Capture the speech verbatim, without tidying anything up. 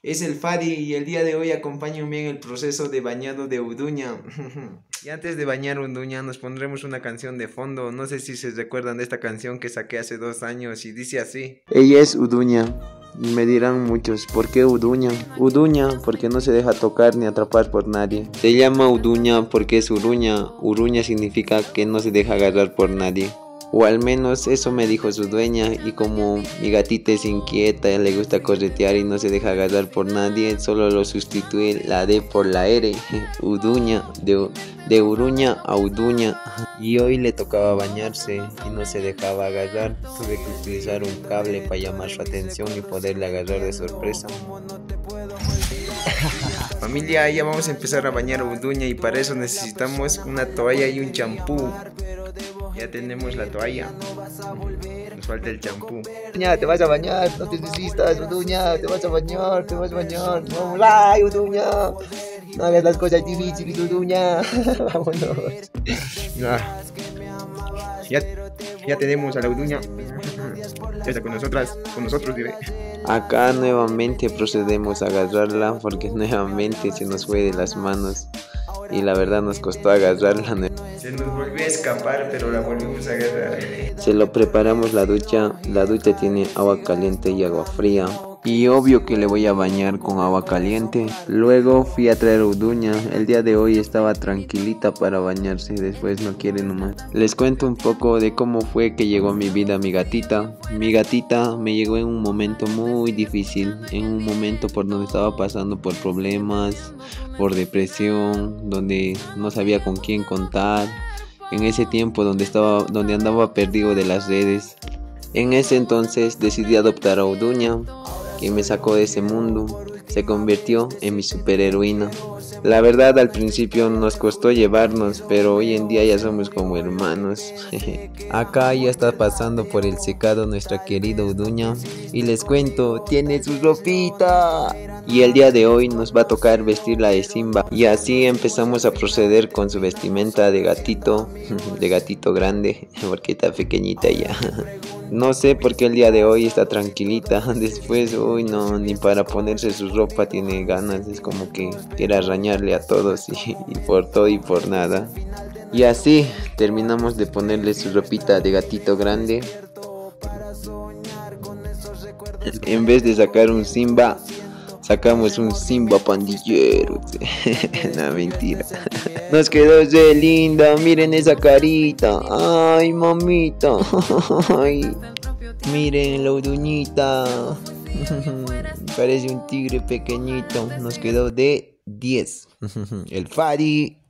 Es el Fadi y el día de hoy acompáñenme en el proceso de bañado de Uduña. Y antes de bañar Uduña nos pondremos una canción de fondo. No sé si se recuerdan de esta canción que saqué hace dos años y dice así. Ella es Uduña. Me dirán muchos, ¿por qué Uduña? Uduña porque no se deja tocar ni atrapar por nadie. Se llama Uduña porque es Uruña. Uruña significa que no se deja agarrar por nadie. O al menos eso me dijo su dueña, y como mi gatita es inquieta, le gusta corretear y no se deja agarrar por nadie, solo lo sustituye la D por la R, Uduña, de, de Uruña a Uduña. Y hoy le tocaba bañarse y no se dejaba agarrar, tuve que utilizar un cable para llamar su atención y poderle agarrar de sorpresa. Familia, ya vamos a empezar a bañar a Uduña y para eso necesitamos una toalla y un champú. Ya tenemos la toalla, nos falta el champú. Uduña, te vas a bañar, no te desistas, Uduña, te vas a bañar, te vas a bañar. Vamos, ay, Uduña, no hagas las cosas difíciles, Uduña. Vámonos. Ah. Ya, ya tenemos a la Uduña. Ya está con nosotras, con nosotros, diré. Acá nuevamente procedemos a agarrarla porque nuevamente se nos fue de las manos y la verdad nos costó agarrarla. Se nos volvió a escapar, pero la volvimos a agarrar. Se lo preparamos la ducha. La ducha tiene agua caliente y agua fría. Y obvio que le voy a bañar con agua caliente. Luego fui a traer Uduña. El día de hoy estaba tranquilita para bañarse. Después no quiere nomás. Les cuento un poco de cómo fue que llegó a mi vida mi gatita. Mi gatita me llegó en un momento muy difícil. En un momento por donde estaba pasando por problemas, por depresión, donde no sabía con quién contar. En ese tiempo donde estaba, donde andaba perdido de las redes. En ese entonces decidí adoptar a Uduña, que me sacó de ese mundo, se convirtió en mi superheroína. La verdad al principio nos costó llevarnos, pero hoy en día ya somos como hermanos. Acá ya está pasando por el secado nuestra querida Uduña y les cuento, tiene su ropita. Y el día de hoy nos va a tocar vestirla de Simba. Y así empezamos a proceder con su vestimenta de gatito, de gatito grande, porque está pequeñita ya. No sé por qué el día de hoy está tranquilita. Después, uy no, ni para ponerse su ropa tiene ganas. Es como que quiere arañarle a todos y, y por todo y por nada. Y así terminamos de ponerle su ropita de gatito grande. En vez de sacar un Simba, sacamos un Simba pandillero. No, mentira. Nos quedó re linda, miren esa carita. Ay, mamita. Ay, miren la Uduñita. Parece un tigre pequeñito. Nos quedó de diez. El Fadi.